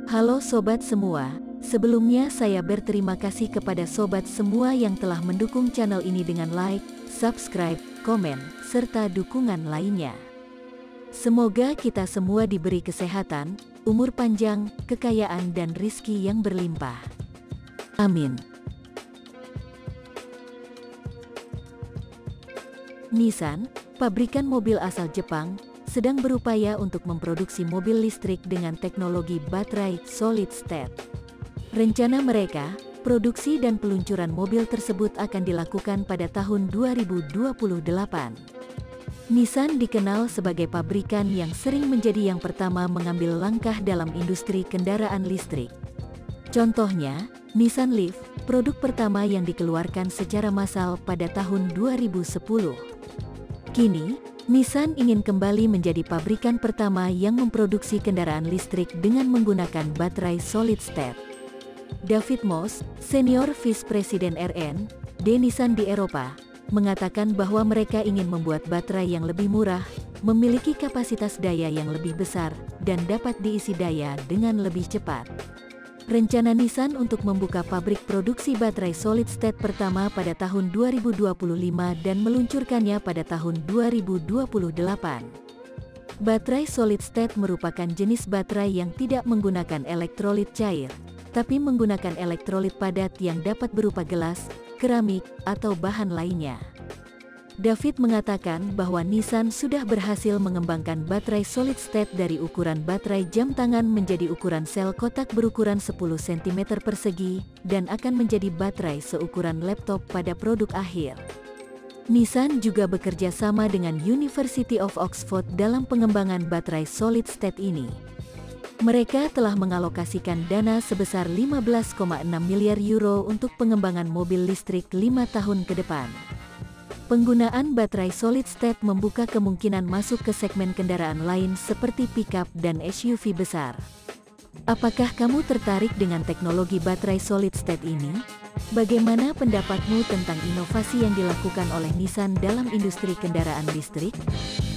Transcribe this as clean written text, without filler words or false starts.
Halo sobat semua, sebelumnya saya berterima kasih kepada sobat semua yang telah mendukung channel ini dengan like, subscribe, komen, serta dukungan lainnya. Semoga kita semua diberi kesehatan, umur panjang, kekayaan dan rizki yang berlimpah. Amin. Nissan, pabrikan mobil asal Jepang, sedang berupaya untuk memproduksi mobil listrik dengan teknologi baterai solid state. Rencana mereka, produksi dan peluncuran mobil tersebut akan dilakukan pada tahun 2028. Nissan dikenal sebagai pabrikan yang sering menjadi yang pertama mengambil langkah dalam industri kendaraan listrik. Contohnya, Nissan Leaf, produk pertama yang dikeluarkan secara massal pada tahun 2010. Kini, Nissan ingin kembali menjadi pabrikan pertama yang memproduksi kendaraan listrik dengan menggunakan baterai solid state. David Moss, Senior Vice President R&D Nissan di Eropa, mengatakan bahwa mereka ingin membuat baterai yang lebih murah, memiliki kapasitas daya yang lebih besar, dan dapat diisi daya dengan lebih cepat. Rencana Nissan untuk membuka pabrik produksi baterai solid state pertama pada tahun 2025 dan meluncurkannya pada tahun 2028. Baterai solid state merupakan jenis baterai yang tidak menggunakan elektrolit cair, tapi menggunakan elektrolit padat yang dapat berupa gelas, keramik, atau bahan lainnya. David mengatakan bahwa Nissan sudah berhasil mengembangkan baterai solid state dari ukuran baterai jam tangan menjadi ukuran sel kotak berukuran 10 cm persegi, dan akan menjadi baterai seukuran laptop pada produk akhir. Nissan juga bekerja sama dengan University of Oxford dalam pengembangan baterai solid state ini. Mereka telah mengalokasikan dana sebesar 15,6 miliar euro untuk pengembangan mobil listrik 5 tahun ke depan. Penggunaan baterai solid state membuka kemungkinan masuk ke segmen kendaraan lain seperti pickup dan SUV besar. Apakah kamu tertarik dengan teknologi baterai solid state ini? Bagaimana pendapatmu tentang inovasi yang dilakukan oleh Nissan dalam industri kendaraan listrik?